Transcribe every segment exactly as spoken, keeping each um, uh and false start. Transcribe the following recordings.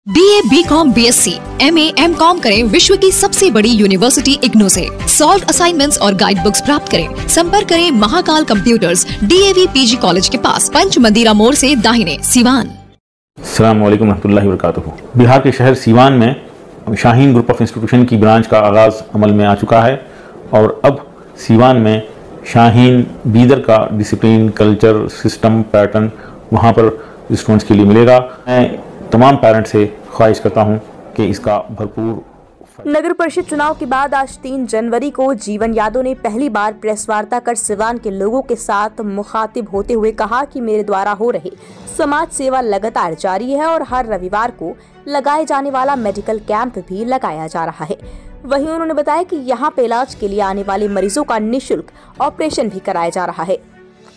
BA, BCom, BSc, MA, MCom करें विश्व की सबसे बड़ी यूनिवर्सिटी इग्नू से। सॉल्व असाइनमेंट्स और गाइड बुक्स प्राप्त करें। संपर्क करें Mahakal computers, DAV PG college के पास, पंच मंदिरा मोड़ से दाहिने, सीवान। अस्सलाम वालेकुम रहमतुल्लाहि व बरकातुहू। बिहार के शहर सीवान में शाहीन ग्रुप ऑफ इंस्टीट्यूशन की ब्रांच का आगाज़ अमल में आ चुका है और अब सीवान में शाहीन बीदर का डिसिप्लिन, कल्चर, सिस्टम, पैटर्न वहाँ पर स्टूडेंट्स के लिए मिलेगा। मैं तमाम पेरेंट्स से ख्वाहिश करता हूँ कि इसका भरपूर। नगर परिषद चुनाव के बाद आज तीन जनवरी को जीवन यादव ने पहली बार प्रेस वार्ता कर सीवान के लोगों के साथ मुखातिब होते हुए कहा कि मेरे द्वारा हो रहे समाज सेवा लगातार जारी है और हर रविवार को लगाए जाने वाला मेडिकल कैंप भी लगाया जा रहा है। वहीं उन्होंने बताया कि यहाँ पे इलाज के लिए आने वाले मरीजों का निःशुल्क ऑपरेशन भी कराया जा रहा है।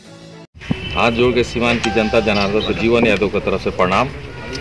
हाथ जोड़ के सीवान की जनता जनार्दन को जीवन यादव की तरफ से प्रणाम।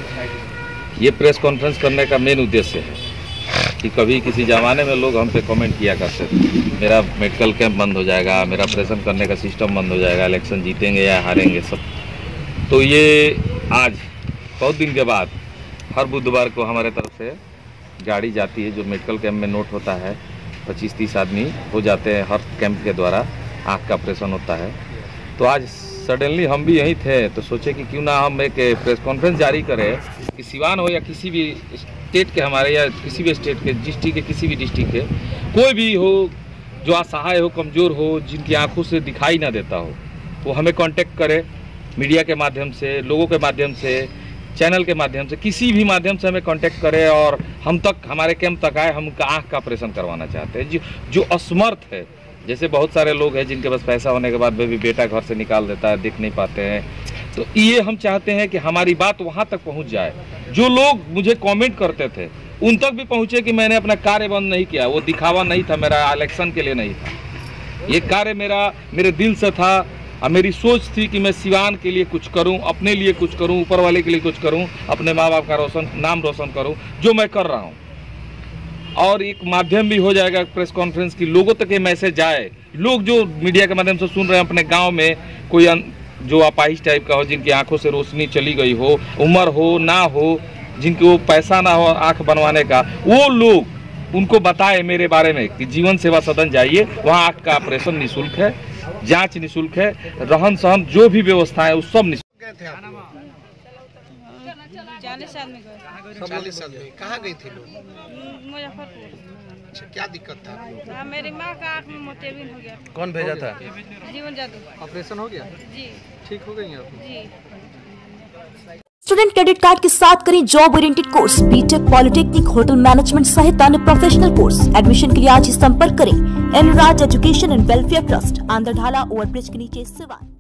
ये प्रेस कॉन्फ्रेंस करने का मेन उद्देश्य है कि कभी किसी ज़माने में लोग हम पे कमेंट किया करते थे, मेरा मेडिकल कैंप बंद हो जाएगा, मेरा ऑपरेशन करने का सिस्टम बंद हो जाएगा, इलेक्शन जीतेंगे या हारेंगे सब। तो ये आज बहुत दिन के बाद हर बुधवार को हमारे तरफ से गाड़ी जाती है, जो मेडिकल कैंप में नोट होता है। पच्चीस तीस आदमी हो जाते हैं हर कैंप के द्वारा, आँख का ऑपरेशन होता है। तो आज सडनली हम भी यहीं थे तो सोचे कि क्यों ना हम एक प्रेस कॉन्फ्रेंस जारी करें कि सीवान हो या किसी भी स्टेट के, हमारे या किसी भी स्टेट के, डिस्ट्रिक्ट के, किसी भी डिस्ट्रिक्ट के, कोई भी हो जो असहाय हो, कमज़ोर हो, जिनकी आंखों से दिखाई ना देता हो, वो हमें कांटेक्ट करे मीडिया के माध्यम से, लोगों के माध्यम से, चैनल के माध्यम से, किसी भी माध्यम से हमें कांटेक्ट करे और हम तक, हमारे कैंप तक आए। हम उनका आँख का ऑपरेशन करवाना चाहते हैं जो जो असमर्थ है। जैसे बहुत सारे लोग हैं जिनके पास पैसा होने के बाद भी बेटा घर से निकाल देता है, दिख नहीं पाते हैं। तो ये हम चाहते हैं कि हमारी बात वहाँ तक पहुँच जाए। जो लोग मुझे कमेंट करते थे उन तक भी पहुँचे कि मैंने अपना कार्य बंद नहीं किया, वो दिखावा नहीं था, मेरा इलेक्शन के लिए नहीं था। ये कार्य मेरा मेरे दिल से था और मेरी सोच थी कि मैं सीवान के लिए कुछ करूँ, अपने लिए कुछ करूँ, ऊपर वाले के लिए कुछ करूँ, अपने माँ बाप का रोशन नाम रोशन करूँ, जो मैं कर रहा हूँ। और एक माध्यम भी हो जाएगा प्रेस कॉन्फ्रेंस की, लोगों तक ये मैसेज जाए। लोग जो मीडिया के माध्यम से सुन रहे हैं, अपने गांव में कोई जो अपाहिज टाइप का हो, जिनकी आंखों से रोशनी चली गई हो, उम्र हो ना हो, जिनको पैसा ना हो आंख बनवाने का, वो लोग उनको बताए मेरे बारे में कि जीवन सेवा सदन जाइए, वहाँ आंख का ऑपरेशन निःशुल्क है, जाँच निःशुल्क है, रहन सहन जो भी व्यवस्था है वो सब निःशुल्क। चालीस साल में गए। चालीस साल में कहाँ गई थी लोग? मुजफ्फरपुर। अच्छा, क्या दिक्कत था? हाँ, मेरी माँ का आँख में मोतियाबिंद हो गया। कौन भेजा था? जीवन यादव। ऑपरेशन हो गया? जी। ठीक हो गई आप? जी। स्टूडेंट क्रेडिट कार्ड के साथ करें job oriented course, BTech, polytechnic, hotel management सहित अन्य प्रोफेशनल कोर्स। एडमिशन के लिए आज ही संपर्क करें Enraj education and welfare trust, आंध्रढाला ओवरब्रिज के नीचे, सीवान।